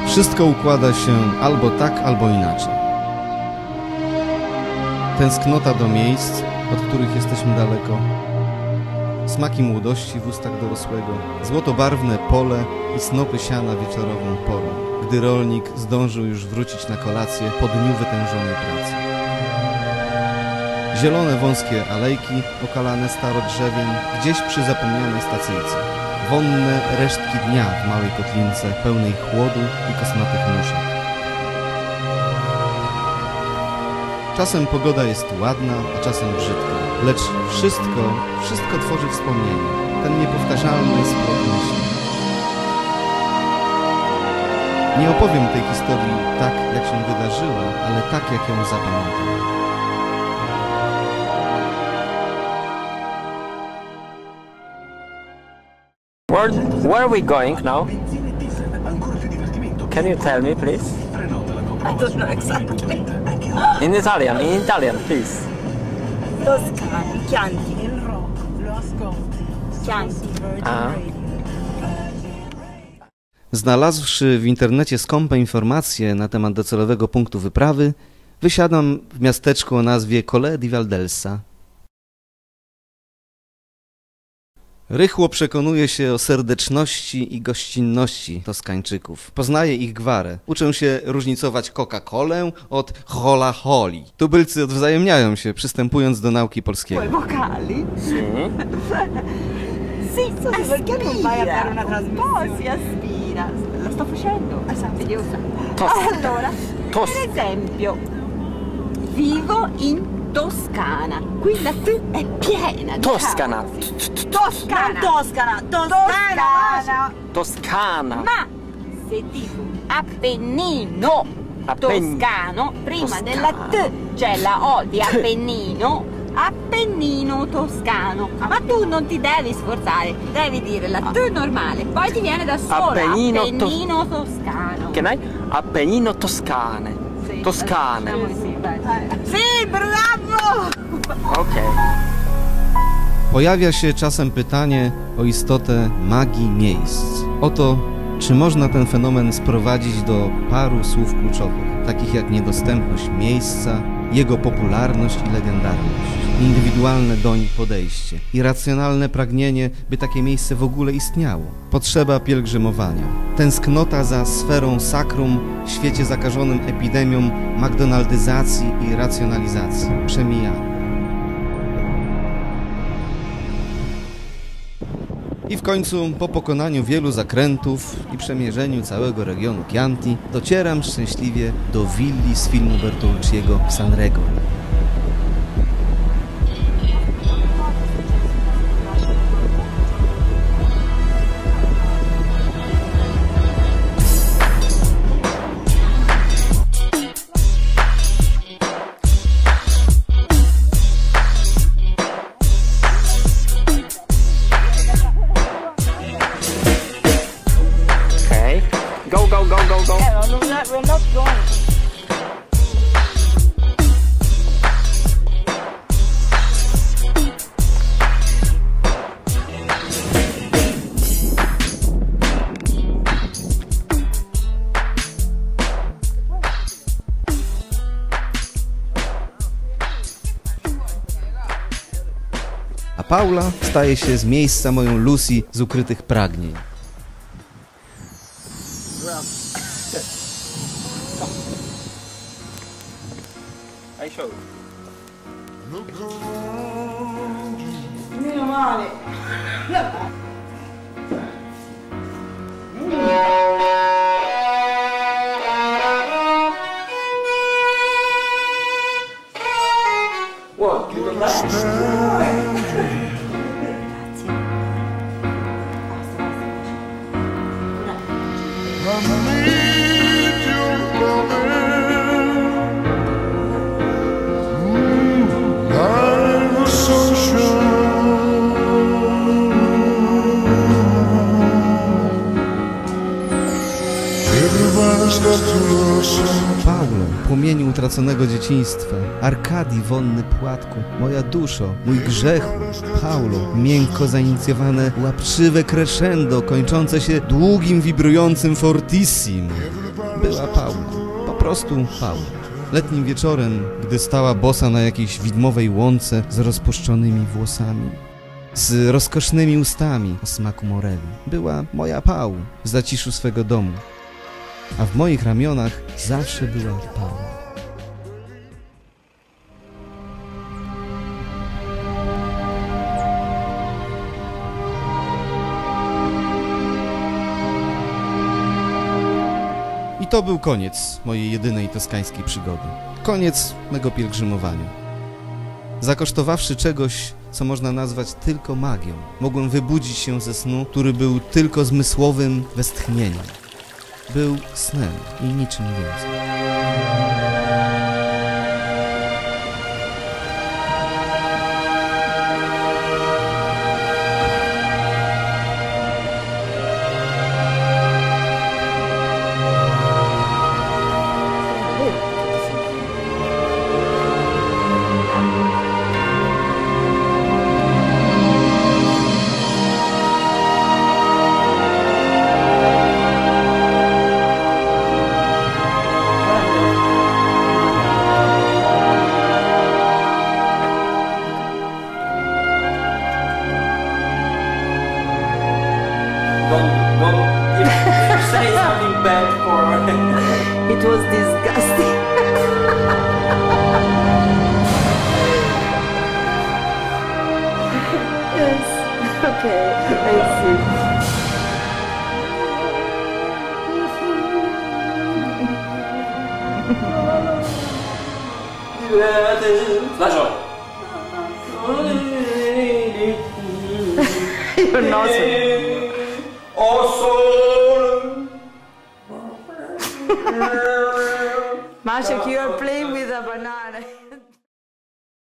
Wszystko układa się albo tak, albo inaczej. Tęsknota do miejsc, od których jesteśmy daleko. Smaki młodości w ustach dorosłego. Złotobarwne pole i snopy siana wieczorową porą, gdy rolnik zdążył już wrócić na kolację po dniu wytężonej pracy. Zielone wąskie alejki okalane starodrzewiem gdzieś przy zapomnianej stacyjce. Wonne resztki dnia w małej kotlince pełnej chłodu i kosmatych muszek. Czasem pogoda jest ładna, a czasem brzydka, lecz wszystko tworzy wspomnienie, ten niepowtarzalny splot myśli. Nie opowiem tej historii tak, jak się wydarzyła, ale tak, jak ją zapamiętam. Where are we going now? Can you tell me, please? I don't know exactly. In Italian, please. Toscana, Chianti. Chianti. Znalazłszy w internecie skąpe informacje na temat docelowego punktu wyprawy, wysiadam w miasteczku o nazwie Colle di Valdelsa. Rychło przekonuję się o serdeczności i gościnności Toskańczyków. Poznaję ich gwarę. Uczę się różnicować Coca-Colę od Hola-Holi. Tubylcy odwzajemniają się, przystępując do nauki polskiego. Vocali? Sì, perché non vai a fare una trasmissione? Si aspira. Lo sto facendo. Fastidiosa. Allora, per esempio, vivo in Toscana. Qui la T è piena. Toscana. Toscana. Toscana. Toscana. Toscana. Ma se dico Appennino toscano, prima della T c'è la O di Appennino. Appennino toscano. Ma tu non ti devi sforzare, devi dire la T normale, poi ti viene da sola. Appennino toscano. Che Appennino toscane. Sì, Toscane. Sì, bravo! Okej. Pojawia się czasem pytanie o istotę magii miejsc. O to, czy można ten fenomen sprowadzić do paru słów kluczowych, takich jak niedostępność miejsca, jego popularność i legendarność, indywidualne doń podejście, irracjonalne pragnienie, by takie miejsce w ogóle istniało, potrzeba pielgrzymowania, tęsknota za sferą sakrum w świecie zakażonym epidemią McDonaldyzacji i racjonalizacji, przemijania. I w końcu, po pokonaniu wielu zakrętów i przemierzeniu całego regionu Chianti, docieram szczęśliwie do willi z filmu Bertolucciego San Rego. Go. We're not going. A Paula staje się z miejsca moją Lucy z ukrytych pragnień. I show. Meno male. Paulo, płomieniu utraconego dzieciństwa, Arkadii wonny płatku, moja duszo, mój grzechu, Paulo, miękko zainicjowane, łapczywe crescendo, kończące się długim, wibrującym fortissimo. była Paula. Po prostu Paula. Letnim wieczorem, gdy stała bosa na jakiejś widmowej łące z rozpuszczonymi włosami, z rozkosznymi ustami o smaku moreli, była moja Paul w zaciszu swego domu, a w moich ramionach zawsze była Paula. I to był koniec mojej jedynej toskańskiej przygody. Koniec mego pielgrzymowania. Zakosztowawszy czegoś, co można nazwać tylko magią, mogłem wybudzić się ze snu, który był tylko zmysłowym westchnieniem. Był snem i niczym więcej. Don't say something bad for... It was disgusting. Yes, okay, I see. Flashlight. You're not so... Maciek, you are playing with a banana.